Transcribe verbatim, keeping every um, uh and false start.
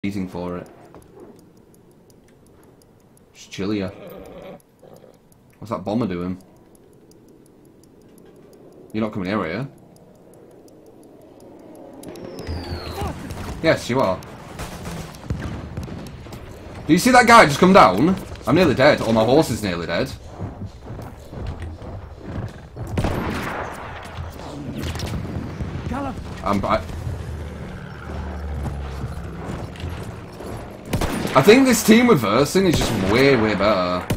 competing for it. Just chillier. What's that bomber doing? You're not coming here, are you? Yes, you are. Do you see that guy just come down? I'm nearly dead, or my horse is nearly dead. I'm... I, I think this team reversing is just way, way better.